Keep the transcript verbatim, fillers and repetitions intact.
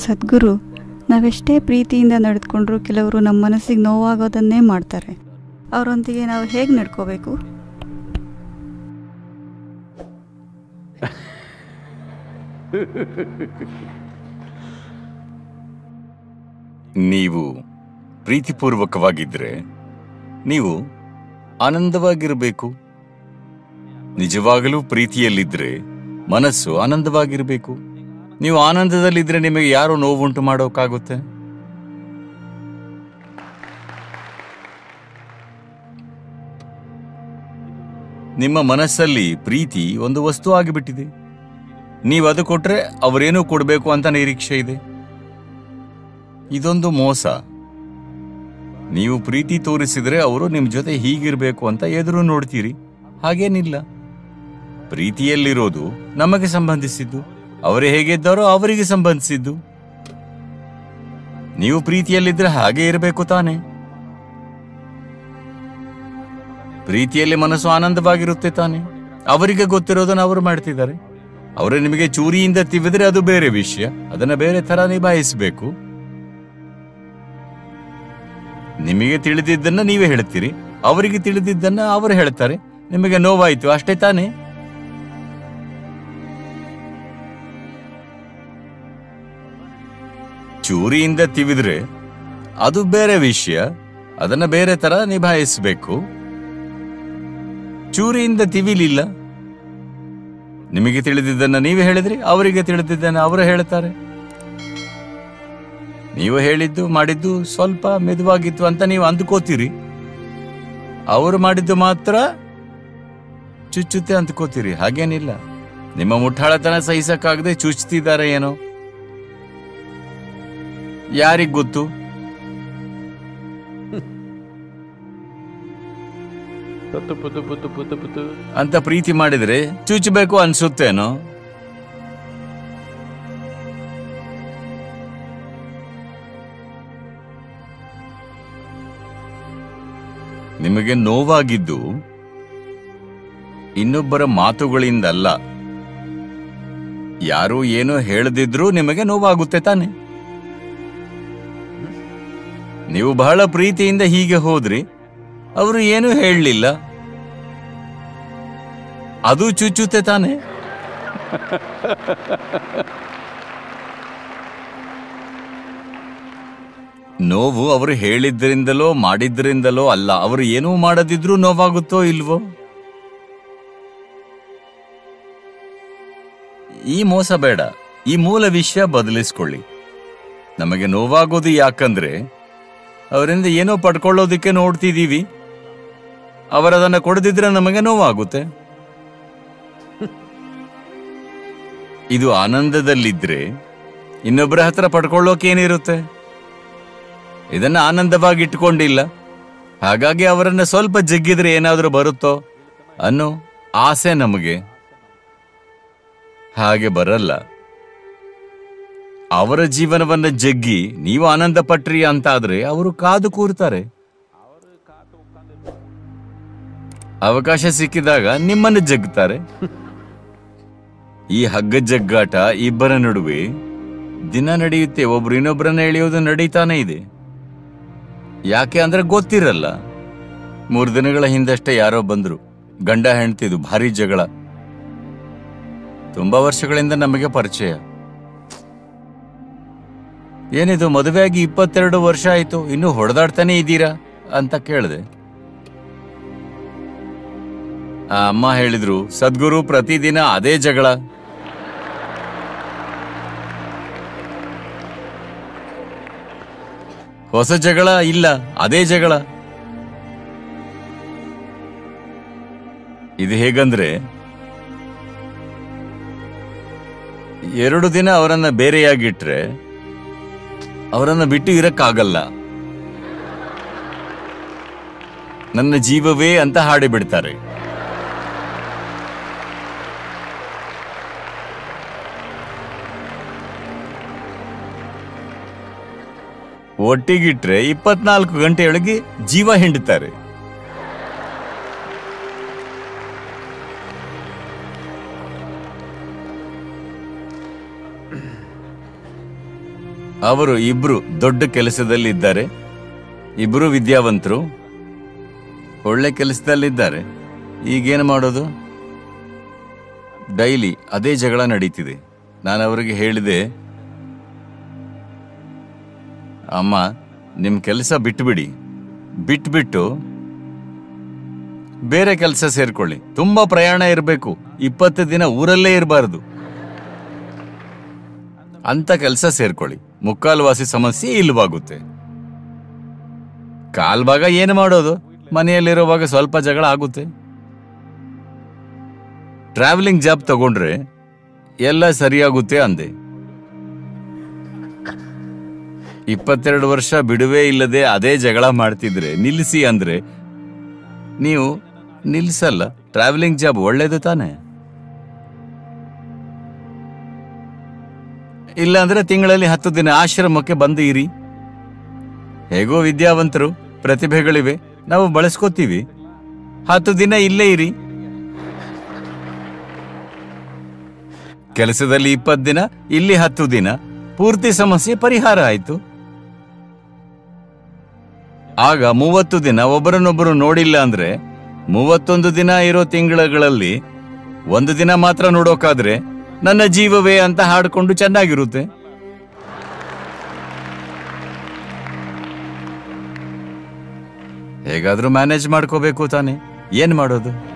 ಸದ್ಗುರು, ನಾವೆಷ್ಟೇ ಪ್ರೀತಿಯಿಂದ ನಡೆದುಕೊಂಡ್ರೂ ಕೆಲವರು ನಮ್ಮ ಮನಸ್ಸಿಗೆ ನೋವಾಗೋದನ್ನೇ ಮಾಡ್ತಾರೆ. ಅವರೊಂದಿಗೆ ನಾವು ಹೇಗೆ ನಡ್ಕೋಬೇಕು? ನೀವು ಪ್ರೀತಿಪೂರ್ವಕವಾಗಿದ್ದರೆ ನೀವು ಆನಂದವಾಗಿರಬೇಕು. ನಿಜವಾಗಲೂ ಪ್ರೀತಿಯಲ್ಲಿದ್ದರೆ ಮನಸ್ಸು ಆನಂದವಾಗಿರಬೇಕು. ನೀವು ಆನಂದದಲ್ಲಿದ್ದರೆ ನಿಮಗೆ ಯಾರು ನೋವುಂಟು ಮಾಡೋಕ್ಕಾಗುತ್ತೆ? ನಿಮ್ಮ ಮನಸ್ಸಲ್ಲಿ ಪ್ರೀತಿ ಒಂದು ವಸ್ತು ಆಗಿಬಿಟ್ಟಿದೆ. ನೀವು ಅದು ಕೊಟ್ರೆ ಅವರೇನೂ ಕೊಡಬೇಕು ಅಂತ ನಿರೀಕ್ಷೆ ಇದೆ. ಇದೊಂದು ಮೋಸ. ನೀವು ಪ್ರೀತಿ ತೋರಿಸಿದ್ರೆ ಅವರು ನಿಮ್ಮ ಜೊತೆ ಹೀಗಿರಬೇಕು ಅಂತ ಎದುರು ನೋಡ್ತೀರಿ. ಹಾಗೇನಿಲ್ಲ. ಪ್ರೀತಿಯಲ್ಲಿರೋದು ನಮಗೆ ಸಂಬಂಧಿಸಿದ್ದು. ಅವರೇ ಹೇಗಿದ್ದಾರೋ ಅವರಿಗೆ ಸಂಬಂಧಿಸಿದ್ದು. ನೀವು ಪ್ರೀತಿಯಲ್ಲಿದ್ರೆ ಹಾಗೆ ಇರಬೇಕು ತಾನೆ. ಪ್ರೀತಿಯಲ್ಲಿ ಮನಸ್ಸು ಆನಂದವಾಗಿರುತ್ತೆ ತಾನೆ. ಅವರಿಗೆ ಗೊತ್ತಿರೋದನ್ನು ಅವರು ಮಾಡ್ತಿದ್ದಾರೆ. ಅವರೇ ನಿಮಗೆ ಚೂರಿಯಿಂದ ತಿವಿದ್ರೆ ಅದು ಬೇರೆ ವಿಷಯ. ಅದನ್ನ ಬೇರೆ ತರ ನಿಭಾಯಿಸಬೇಕು. ನಿಮಗೆ ತಿಳಿದಿದ್ದನ್ನ ನೀವೇ ಹೇಳ್ತೀರಿ, ಅವರಿಗೆ ತಿಳಿದಿದ್ದನ್ನ ಅವರು ಹೇಳ್ತಾರೆ. ನಿಮಗೆ ನೋವಾಯ್ತು, ಅಷ್ಟೇ ತಾನೆ. ಚೂರಿಯಿಂದ ತಿವಿದ್ರೆ ಅದು ಬೇರೆ ವಿಷಯ. ಅದನ್ನ ಬೇರೆ ತರ ನಿಭಾಯಿಸಬೇಕು. ಚೂರಿಯಿಂದ ತಿವಿಲಿಲ್ಲ. ನಿಮಗೆ ತಿಳಿದಿದ್ದನ್ನ ನೀವೇ ಹೇಳಿದ್ರಿ, ಅವರಿಗೆ ತಿಳಿದಿದ್ದನ್ನ ಅವರು ಹೇಳ್ತಾರೆ. ನೀವು ಹೇಳಿದ್ದು ಮಾಡಿದ್ದು ಸ್ವಲ್ಪ ಮೆದುವಾಗಿತ್ತು ಅಂತ ನೀವು ಅಂದ್ಕೋತೀರಿ. ಅವರು ಮಾಡಿದ್ದು ಮಾತ್ರ ಚುಚ್ಚುತ್ತೆ ಅಂದ್ಕೋತೀರಿ. ಹಾಗೇನಿಲ್ಲ. ನಿಮ್ಮ ಮುಟ್ಟಾಳತನ ಸಹಿಸಕ್ಕಾಗದೆ ಚುಚ್ಚುತ್ತಿದ್ದಾರೆ ಏನೋ, ಯಾರಿಗ್ ಗೊತ್ತು. ಅಂತ ಪ್ರೀತಿ ಮಾಡಿದ್ರೆ ಚುಚ್ಚಬೇಕು ಅನ್ಸುತ್ತೇನೋ. ನಿಮಗೆ ನೋವಾಗಿದ್ದು ಇನ್ನೊಬ್ಬರ ಮಾತುಗಳಿಂದಲ್ಲ. ಯಾರು ಏನೋ ಹೇಳದಿದ್ರೂ ನಿಮಗೆ ನೋವಾಗುತ್ತೆ ತಾನೆ. ನೀವು ಬಹಳ ಪ್ರೀತಿಯಿಂದ ಹೀಗೆ ಹೋದ್ರಿ, ಅವರು ಏನೂ ಹೇಳಲಿಲ್ಲ, ಅದು ಚುಚ್ಚುತ್ತೆ ತಾನೆ. ನೋವು ಅವರು ಹೇಳಿದ್ರಿಂದಲೋ ಮಾಡಿದ್ರಿಂದಲೋ ಅಲ್ಲ. ಅವರು ಏನೂ ಮಾಡದಿದ್ರೂ ನೋವಾಗುತ್ತೋ ಇಲ್ವೋ? ಈ ಮೋಸ ಬೇಡ. ಈ ಮೂಲ ವಿಷಯ ಬದಲಿಸ್ಕೊಳ್ಳಿ. ನಮಗೆ ನೋವಾಗೋದು ಯಾಕಂದ್ರೆ ಅವರಿಂದ ಏನೋ ಪಡ್ಕೊಳ್ಳೋದಿಕ್ಕೆ ನೋಡ್ತಿದ್ದೀವಿ. ಅವರದನ್ನ ಕೊಡದಿದ್ರೆ ನಮಗೆ ನೋವಾಗುತ್ತೆ. ಇದು ಆನಂದದಲ್ಲಿದ್ರೆ ಇನ್ನೊಬ್ಬರ ಹತ್ರ ಪಡ್ಕೊಳ್ಳೋಕೇನಿರುತ್ತೆ? ಇದನ್ನ ಆನಂದವಾಗಿ ಇಟ್ಕೊಂಡಿಲ್ಲ. ಹಾಗಾಗಿ ಅವರನ್ನ ಸ್ವಲ್ಪ ಜಗ್ಗಿದ್ರೆ ಏನಾದ್ರೂ ಬರುತ್ತೋ ಅನ್ನೋ ಆಸೆ ನಮಗೆ. ಹಾಗೆ ಬರಲ್ಲ. ಅವರ ಜೀವನವನ್ನ ಜಗ್ಗಿ ನೀವು ಆನಂದ ಪಟ್ರಿ ಅಂತಾದ್ರೆ ಅವರು ಕಾದು ಕೂರ್ತಾರೆ. ಅವಕಾಶ ಸಿಕ್ಕಿದಾಗ ನಿಮ್ಮನ್ನು ಜಗ್ತಾರೆ. ಈ ಹಗ್ಗ ಜಗ್ಗಾಟ ಇಬ್ಬರ ನಡುವೆ ದಿನ ನಡೆಯುತ್ತೆ. ಒಬ್ರು ಇನ್ನೊಬ್ಬರನ್ನ ಎಳೆಯೋದು ನಡೀತಾನೆ ಇದೆ. ಯಾಕೆ ಅಂದ್ರೆ ಗೊತ್ತಿರಲ್ಲ. ಮೂರು ದಿನಗಳ ಹಿಂದಷ್ಟೇ ಯಾರೋ ಬಂದ್ರು. ಗಂಡ ಹೆಂಡ್ತಿದು ಭಾರಿ ಜಗಳ. ತುಂಬಾ ವರ್ಷಗಳಿಂದ ನಮಗೆ ಪರಿಚಯ. ಏನಿದು ಮದುವೆಯಾಗಿ ಇಪ್ಪತ್ತೆರಡು ವರ್ಷ ಆಯ್ತು, ಇನ್ನೂ ಹೊಡೆದಾಡ್ತಾನೆ ಇದ್ದೀರಾ ಅಂತ ಕೇಳಿದೆ. ಆ ಅಮ್ಮ ಹೇಳಿದ್ರು, ಸದ್ಗುರು ಪ್ರತಿದಿನ ಅದೇ ಜಗಳ. ಹೊಸ ಜಗಳ ಇಲ್ಲ, ಅದೇ ಜಗಳ. ಇದು ಹೇಗಂದ್ರೆ ಎರಡು ದಿನ ಅವರನ್ನ ಬೇರೆಯಾಗಿಟ್ರೆ ಅವರನ್ನ ಬಿಟ್ಟು ಇರಕ್ಕಾಗಲ್ಲ. ನನ್ನ ಜೀವವೇ ಅಂತ ಹಾಡಿ ಬಿಡ್ತಾರೆ. ಒಟ್ಟಿಗಿಟ್ರೆ ಇಪ್ಪತ್ನಾಲ್ಕು ಗಂಟೆಯೊಳಗೆ ಜೀವ ಹಿಂಡುತ್ತಾರೆ. ಅವರು ಇಬ್ರು ದೊಡ್ಡ ಕೆಲಸದಲ್ಲಿ ಇದ್ದಾರೆ, ಇಬ್ರು ವಿದ್ಯಾವಂತರು, ಒಳ್ಳೆ ಕೆಲಸದಲ್ಲಿದ್ದಾರೆ. ಈಗೇನು ಮಾಡೋದು? ಡೈಲಿ ಅದೇ ಜಗಳ ನಡೀತಿದೆ. ನಾನು ಅವರಿಗೆ ಹೇಳಿದೆ, ಅಮ್ಮ ನಿಮ್ಮ ಕೆಲಸ ಬಿಟ್ಬಿಡಿ, ಬಿಟ್ಬಿಟ್ಟು ಬೇರೆ ಕೆಲಸ ಸೇರ್ಕೊಳ್ಳಿ. ತುಂಬಾ ಪ್ರಯಾಣ ಇರಬೇಕು, ಇಪ್ಪತ್ತು ದಿನ ಊರಲ್ಲೇ ಇರಬಾರ್ದು ಅಂತ ಕೆಲಸ ಸೇರ್ಕೊಳ್ಳಿ. ಮುಕ್ಕಾಲ್ವಾಸಿ ಸಮಸ್ಯೆ ಇಲ್ವಾಗುತ್ತೆ. ಕಾಲ್ಭಾಗ ಏನು ಮಾಡೋದು? ಮನೆಯಲ್ಲಿರುವಾಗ ಸ್ವಲ್ಪ ಜಗಳ ಆಗುತ್ತೆ. ಟ್ರಾವೆಲಿಂಗ್ ಜಾಬ್ ತಗೊಂಡ್ರೆ ಎಲ್ಲ ಸರಿಯಾಗುತ್ತೆ ಅಂದೆ. ಇಪ್ಪತ್ತೆರಡು ವರ್ಷ ಬಿಡುವೆ ಇಲ್ಲದೆ ಅದೇ ಜಗಳ ಮಾಡ್ತಿದ್ರೆ ನಿಲ್ಲಿಸಿ ಅಂದ್ರೆ ನೀವು ನಿಲ್ಸಲ್ಲ. ಟ್ರಾವೆಲಿಂಗ್ ಜಾಬ್ ಒಳ್ಳೇದು ತಾನೆ. ಇಲ್ಲಾಂದ್ರೆ ತಿಂಗಳಲ್ಲಿ ಹತ್ತು ದಿನ ಆಶ್ರಮಕ್ಕೆ ಬಂದು ಇರಿ. ಹೇಗೋ ವಿದ್ಯಾವಂತರು, ಪ್ರತಿಭೆಗಳಿವೆ, ನಾವು ಬಳಸ್ಕೋತೀವಿ. ಹತ್ತು ದಿನ ಇಲ್ಲೇ ಇರಿ. ಕೆಲಸದಲ್ಲಿ ಇಪ್ಪತ್ತು ದಿನ, ಇಲ್ಲಿ ಹತ್ತು ದಿನ, ಪೂರ್ತಿ ಸಮಸ್ಯೆ ಪರಿಹಾರ ಆಯ್ತು. ಆಗ ಮೂವತ್ತು ದಿನ ಒಬ್ಬರನ್ನೊಬ್ಬರು ನೋಡಿಲ್ಲ ಅಂದ್ರೆ ಮೂವತ್ತೊಂದು ದಿನ ಇರೋ ತಿಂಗಳಲ್ಲಿ ಒಂದು ದಿನ ಮಾತ್ರ ನೋಡೋಕಾದ್ರೆ ನನ್ನ ಜೀವವೇ ಅಂತ ಹಾಡ್ಕೊಂಡು ಚೆನ್ನಾಗಿರುತ್ತೆ. ಹೇಗಾದ್ರೂ ಮ್ಯಾನೇಜ್ ಮಾಡ್ಕೋಬೇಕು ತಾನೆ. ಏನ್ ಮಾಡೋದು?